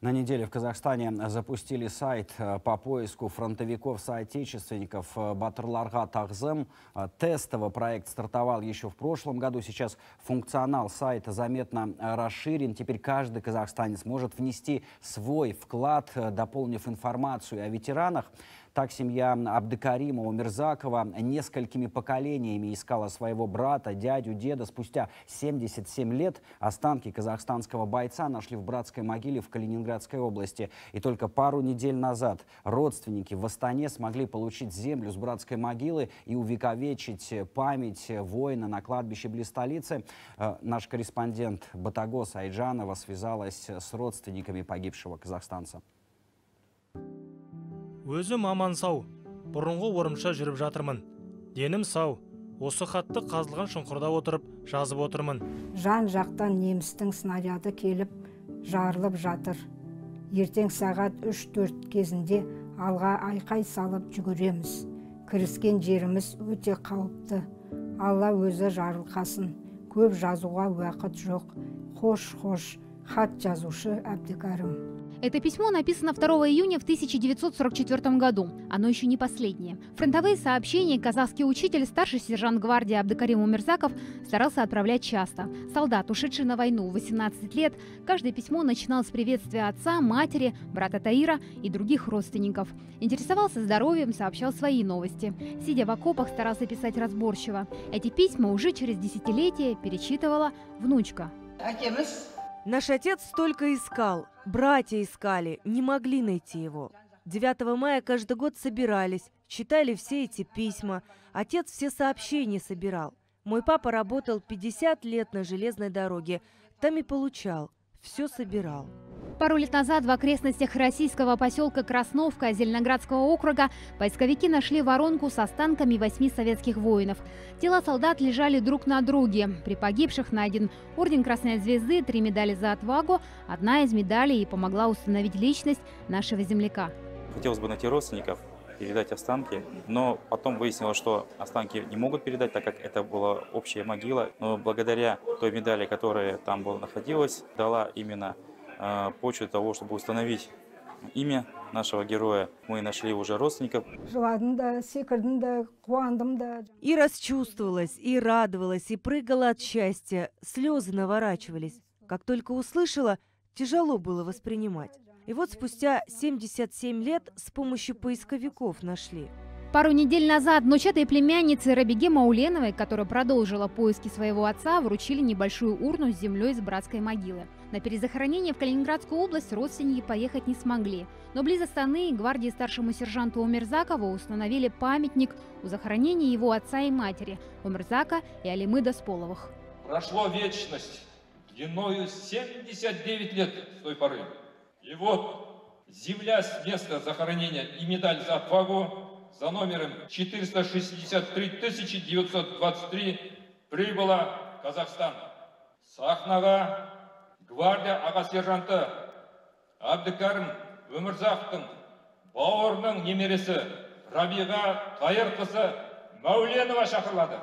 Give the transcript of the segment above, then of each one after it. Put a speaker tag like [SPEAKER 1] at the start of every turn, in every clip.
[SPEAKER 1] На неделе в Казахстане запустили сайт по поиску фронтовиков-соотечественников Батырларга Тағзым. Тестовый проект стартовал еще в прошлом году. Сейчас функционал сайта заметно расширен. Теперь каждый казахстанец может внести свой вклад, дополнив информацию о ветеранах. Так семья Абдыкарима Умирзакова несколькими поколениями искала своего брата, дядю, деда. Спустя 77 лет останки казахстанского бойца нашли в братской могиле в Калининградской области. И только пару недель назад родственники в Астане смогли получить землю с братской могилы и увековечить память воина на кладбище близ столицы. Наш корреспондент Батагос Айджанова связалась с родственниками погибшего казахстанца.
[SPEAKER 2] Өзім аман сау, бұрынғы орымша жүріп жатырмын. Денім сау, осы хатты қазылған шұңқырда отырып жазып отырмын.
[SPEAKER 3] Жан жақтан немістің снаряды келіп, жарылып жатыр. Ертең сағат 3-4 кезінде алға айқай салып жүгіреміз. Кіріскен жеріміз өте қауіпті. Алла өзі жарылқасын. Көп жазуға уақыт жоқ. Хош, хат жазушы Абдыкарим.
[SPEAKER 4] Это письмо написано 2 июня в 1944 году. Оно еще не последнее. Фронтовые сообщения казахский учитель, старший сержант гвардии Абдыкарим Умирзаков старался отправлять часто. Солдат, ушедший на войну в 18 лет, каждое письмо начинал с приветствия отца, матери, брата Таира и других родственников. Интересовался здоровьем, сообщал свои новости. Сидя в окопах, старался писать разборчиво. Эти письма уже через десятилетия перечитывала внучка.
[SPEAKER 5] Наш отец столько искал, братья искали, не могли найти его. 9 мая каждый год собирались, читали все эти письма. Отец все сообщения собирал. Мой папа работал 50 лет на железной дороге, там и получал, все собирал.
[SPEAKER 4] Пару лет назад в окрестностях российского поселка Красновка Зеленоградского округа поисковики нашли воронку с останками 8 советских воинов. Тела солдат лежали друг на друге. При погибших найден орден Красной Звезды, 3 медали за отвагу. Одна из медалей и помогла установить личность нашего земляка.
[SPEAKER 6] Хотелось бы найти родственников, передать останки, но потом выяснилось, что останки не могут передать, так как это была общая могила. Но благодаря той медали, которая там находилась, дала именно почву того, чтобы установить имя нашего героя. Мы нашли уже родственников.
[SPEAKER 5] И расчувствовалась, и радовалась, и прыгала от счастья. Слезы наворачивались. Как только услышала, тяжело было воспринимать. И вот спустя 77 лет с помощью поисковиков нашли.
[SPEAKER 4] Пару недель назад внучатой племяннице Рабиге Мауленовой, которая продолжила поиски своего отца, вручили небольшую урну с землей с братской могилы. На перезахоронение в Калининградскую область родственники поехать не смогли. Но близ Астаны гвардии старшему сержанту Умирзакову установили памятник у захоронения его отца и матери Умирзака и Алимы Досполовых.
[SPEAKER 7] Прошло вечность длиною 79 лет с той поры. И вот земля с места захоронения и медаль за отвагу за номером 463 923 прибыла в Казахстан. Сахнага гвардия аға сержанты Абдыкарим Умирзаковтың бауырының немересі Рабиға Тайырқызы Мауленова шақырылады.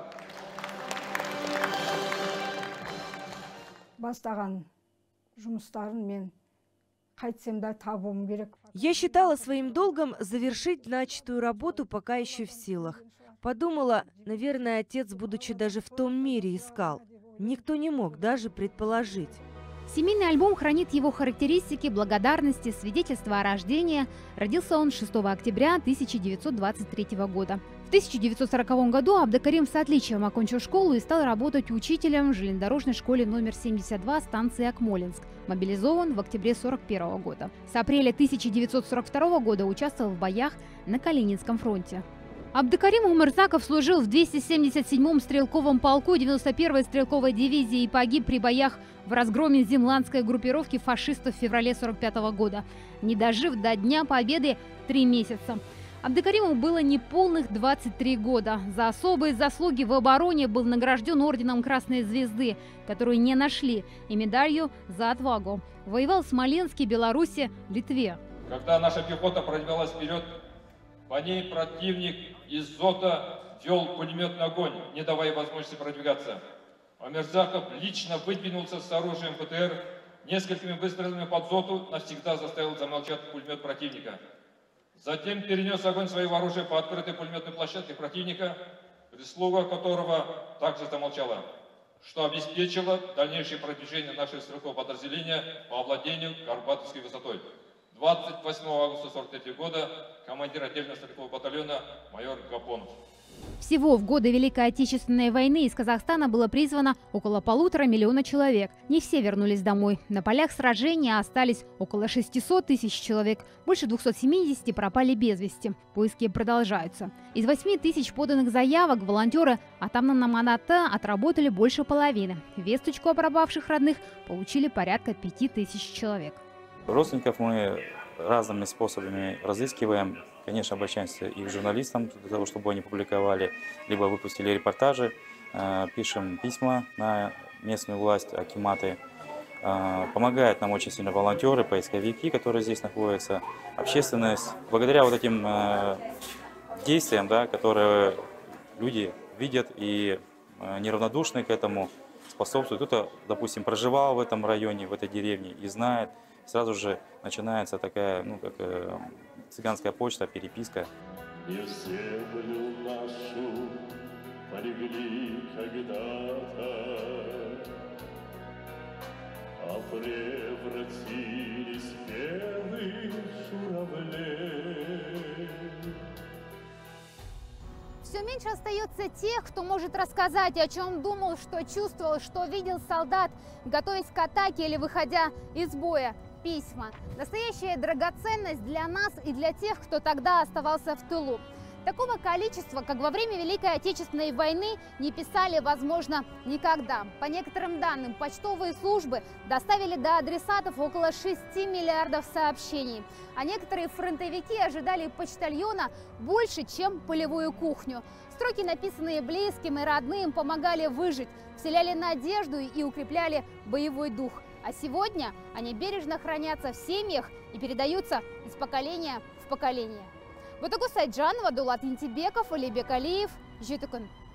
[SPEAKER 3] Бастаған жұмыстарын мен қайтсем да табуым керек.
[SPEAKER 5] Я считала своим долгом завершить начатую работу, пока еще в силах. Подумала, наверное, отец, будучи даже в том мире, искал. Никто не мог даже предположить.
[SPEAKER 4] Семейный альбом хранит его характеристики, благодарности, свидетельства о рождении. Родился он 6 октября 1923 года. В 1940 году Абдыкарим с отличием окончил школу и стал работать учителем в железнодорожной школе номер 72 станции Акмолинск. Мобилизован в октябре 1941 года. С апреля 1942 года участвовал в боях на Калининском фронте. Абдыкарим Умирзаков служил в 277-м стрелковом полку 91-й стрелковой дивизии и погиб при боях в разгроме земландской группировки фашистов в феврале 1945 года, не дожив до Дня Победы 3 месяца. Абдыкариму было неполных 23 года. За особые заслуги в обороне был награжден орденом Красной Звезды, которую не нашли, и медалью за отвагу. Воевал в Смоленске, Беларуси, Литве.
[SPEAKER 7] Когда наша пехота продвигалась вперед, по ней противник из ЗОТа вел пулеметный огонь, не давая возможности продвигаться. Умирзаков лично выдвинулся с оружием ПТР несколькими выстрелами под зоту навсегда заставил замолчать пулемет противника. Затем перенес огонь своего оружия по открытой пулеметной площадке противника, прислуга которого также замолчала, что обеспечило дальнейшее продвижение нашего стрелкового подразделения по овладению Карбатовской высотой. 28 августа 1943 года командир отдельного стрелкового батальона майор Гапонов.
[SPEAKER 4] Всего в годы Великой Отечественной войны из Казахстана было призвано около 1,5 миллиона человек. Не все вернулись домой. На полях сражения остались около 600 тысяч человек. Больше 270 пропали без вести. Поиски продолжаются. Из 8 тысяч поданных заявок волонтеры Атамнаманаты отработали больше половины. Весточку о пропавших родных получили порядка 5000 человек.
[SPEAKER 6] Родственников мы разными способами разыскиваем. Конечно, обращаемся и к журналистам для того, чтобы они публиковали, либо выпустили репортажи, пишем письма на местную власть, акиматы. Помогают нам очень сильно волонтеры, поисковики, которые здесь находятся, общественность. Благодаря вот этим действиям, да, которые люди видят и неравнодушны к этому, способствуют. Кто-то, допустим, проживал в этом районе, в этой деревне и знает. Сразу же начинается такая, ну, как цыганская почта, переписка.
[SPEAKER 8] И в землю нашу полегли когда-то, а превратились в белых журавлей.
[SPEAKER 4] Все меньше остается тех, кто может рассказать, о чем думал, что чувствовал, что видел солдат, готовясь к атаке или выходя из боя. Письма. Настоящая драгоценность для нас и для тех, кто тогда оставался в тылу. Такого количества, как во время Великой Отечественной войны, не писали, возможно, никогда. По некоторым данным, почтовые службы доставили до адресатов около 6 миллиардов сообщений. А некоторые фронтовики ожидали почтальона больше, чем полевую кухню. Строки, написанные близким и родным, помогали выжить, вселяли надежду и укрепляли боевой дух. А сегодня они бережно хранятся в семьях и передаются из поколения в поколение. Ботагу Сайджанова, Дулат Интибеков, Алибек Алиев, Житукун.